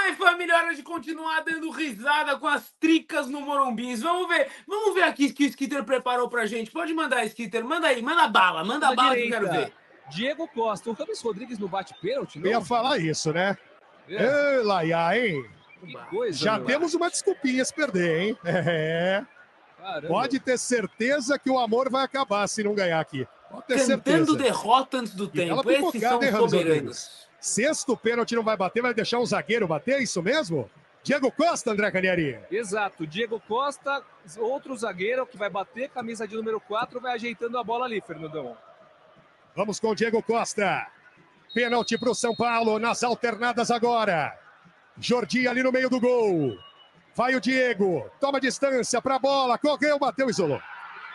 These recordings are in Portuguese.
Ai, família, hora de continuar dando risada com as tricas no Morumbis. Vamos ver aqui o que o Skitter preparou pra gente. Pode mandar, Skitter, manda aí, manda bala que eu quero ver. Diego Costa, o Rames Rodrigues não bate pênalti, não? Eu ia falar isso, né? Ei, Laia, hein? Que coisa, já temos uma desculpinha se perder, hein? Caramba. Pode ter certeza que o amor vai acabar se não ganhar aqui. Pode ter Cantando certeza. derrota antes do tempo. Esses são soberanos. Sexto pênalti não vai bater, vai deixar um zagueiro bater, é isso mesmo? Diego Costa, André Caniari. Exato, Diego Costa, outro zagueiro que vai bater, camisa de número 4, vai ajeitando a bola ali, Fernandão. Vamos com o Diego Costa. Pênalti para o São Paulo nas alternadas agora. Jordi ali no meio do gol. Vai o Diego, toma distância para a bola, correu, bateu, isolou.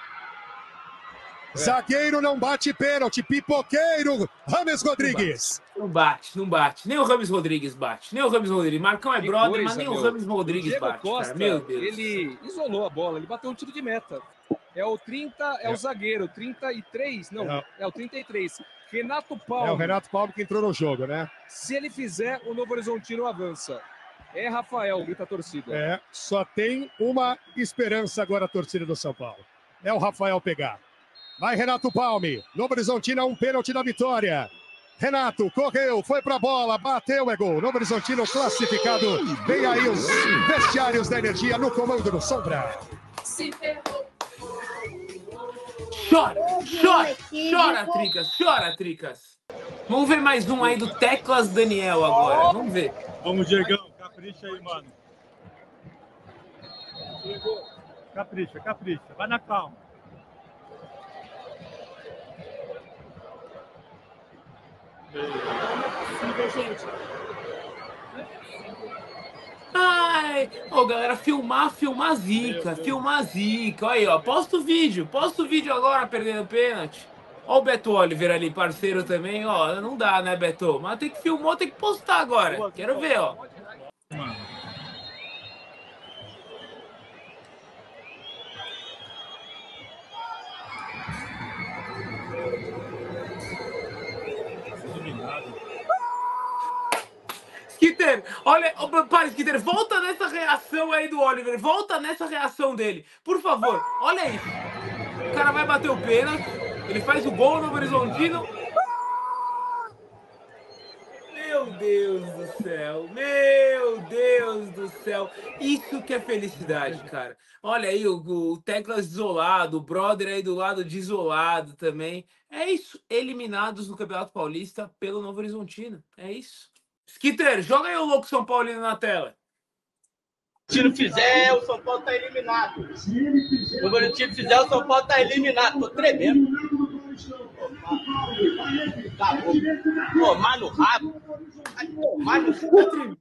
Zagueiro não bate pênalti, pipoqueiro, Rames Rodrigues. Não bate. Nem o Rames Rodrigues bate. Marcão é brother, mas nem o Rames Rodrigues bate. Costa, cara. Meu Deus. Ele isolou a bola, ele bateu um tiro de meta. É o 30, é o zagueiro, 33, não, é o 33. Renato Paulo. É o Renato Paulo que entrou no jogo, né? Se ele fizer, o Novo Horizontino avança. É Rafael, grita a torcida. Só tem uma esperança agora a torcida do São Paulo. É o Rafael pegar. Vai Renato Palme, Novo Horizontino, um pênalti da vitória. Renato correu, foi pra bola, bateu, é gol. Novo Horizontino classificado. Vem aí os vestiários da Energia no comando do Sombra. Chora, Tricas. Vamos ver mais um aí do Teclas Daniel agora, vamos ver. Vamos, Diegão, capricha aí, mano. Capricha, vai na calma. Ai, galera, filmar zica. Olha aí, ó, posta o vídeo agora perdendo pênalti. Ó o Beto Oliver ali, parceiro também, ó, não dá, né, Beto? Mas tem que filmar, tem que postar agora. Quero ver, ó. Skitter, olha, para, Skitter, volta nessa reação aí do Oliver, volta nessa reação dele, por favor, olha isso. O cara vai bater o pênalti, ele faz o gol no Horizontino. Meu Deus do céu, isso que é felicidade, cara. Olha aí o Teclas isolado, o brother aí do lado de isolado também. É isso, eliminados no Campeonato Paulista pelo Novo Horizontino, é isso. Skitter, joga aí o louco São Paulino na tela. Se não fizer, o São Paulo tá eliminado. Se o Horizontino fizer, o São Paulo tá eliminado. Tô tremendo. Tá bom. Tomar no rabo. Tomar no rabo.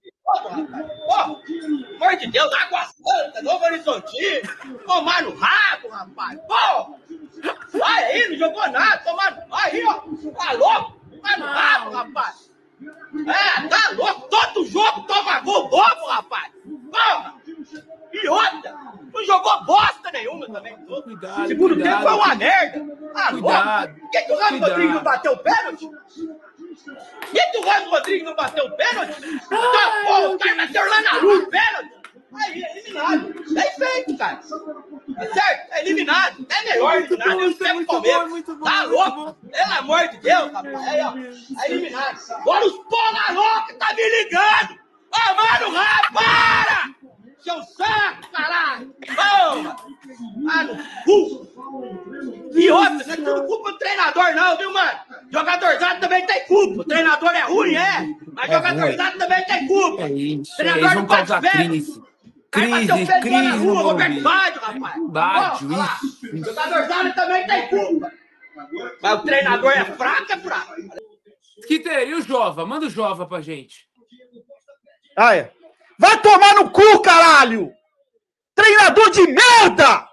Amor de Deus, água santa, Novo Horizontino. Tomar no rabo, rapaz. Pô! Vai aí, não jogou nada. Tomar. Aí, ó. Tá louco? Tomar no rabo, rapaz. Tá louco? Todo jogo toma gol bobo, rapaz! Porra! E outra! Não jogou bosta nenhuma também. Cuidado, Segundo tempo foi uma merda! Cuidado! Por que o Ramos Rodrigues não bateu o pênalti? Por que o Ramos Rodrigues não bateu o pênalti? Pô, o cara bateu lá na rua o pênalti! Aí, eliminado! Bem feito, cara! Tá certo? É eliminado! É melhor eliminado! Eu sei o Palmeiras! Tá louco? Pelo amor de Deus, rapaz! Aí, ó! É eliminado! Agora os porra louca tá me ligando! Ô, mano, para! Seu saco, caralho! Porra! Ah, no cu! E outra, não é tudo culpa do treinador, não, viu, mano? Jogadorzado também tem culpa! O treinador é ruim, mas jogadorzado também tem culpa! É isso, o treinador não bate crise. Na rua, Roberto Baggio, rapaz! Baggio, isso! Jogadorzado também tem culpa! Mas o treinador é fraco. Skitter, e o Jova? Manda o Jova pra gente. Vai tomar no cu, caralho! Treinador de merda!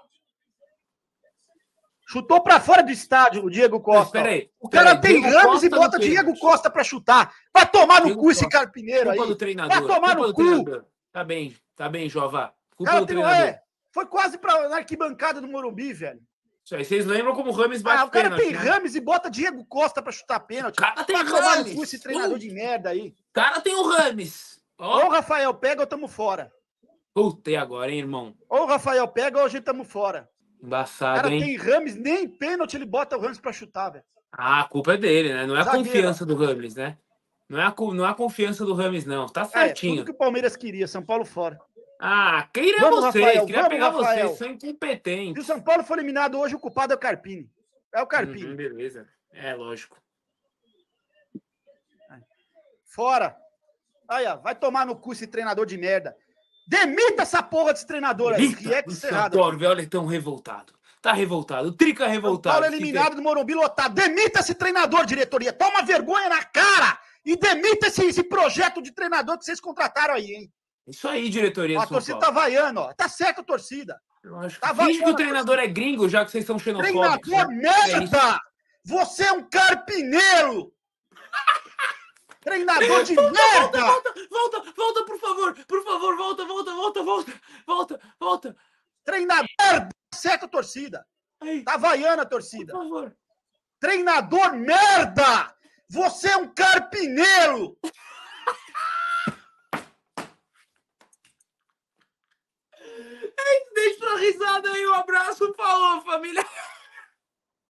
Chutou pra fora do estádio o Diego Costa. Peraí, o cara tem Rames e bota Diego Costa pra chutar. Vai tomar no cu esse carpineiro aí. Vai tomar no cu. Tá bem, Jova. Culpa do treinador. Foi quase na arquibancada do Morumbi, velho. Isso aí, vocês lembram como o Rames bate o cara pênalti, tem Rames e bota Diego Costa pra chutar pênalti. O cara tem Rames. Tomar no cu esse treinador de merda aí. O cara tem o Rames. Ó, Ou o Rafael pega ou tamo fora. puta, e agora, hein, irmão? Ou o Rafael pega ou a gente tamo fora. Embaçado, Cara, hein? tem Rames, nem pênalti ele bota o Rames pra chutar, velho. Ah, a culpa é dele, né? Não é a Zagueiro. confiança do Rames, né? Não é a confiança do Rames, não. Tá Tudo certinho. que o Palmeiras queria, São Paulo fora. Ah, queria Vamos, vocês, Rafael, queria vamos, pegar Rafael. vocês, são Se o incompetentes. São Paulo for eliminado hoje, o culpado é o Carpini. É o Carpini. Beleza. É, lógico. Fora. Aí, ó, vai tomar no cu esse treinador de merda. Demita essa porra desse treinador aí. Eita, o Santoro, velho, ele é tão revoltado. Tá revoltado. O Trica São revoltado. Paulo eliminado do Morumbi lotado. Demita esse treinador, diretoria. Toma vergonha na cara e demita esse projeto de treinador que vocês contrataram aí, hein? Isso aí, diretoria Ó, do a São torcida Paulo. tá vaiando, ó. Tá certo a torcida. Lógico. Tá Finge que vaiando o treinador é gringo, já que vocês são xenofóbicos. Treinador né? É isso. merda! Você é um carpineiro! Treinador de merda! Volta, por favor, volta. Treinador merda! Certa a torcida. Aí, Tá vaiando a por torcida. favor. Treinador merda! Você é um carpineiro! Deixa a risada aí, um abraço, falou, família.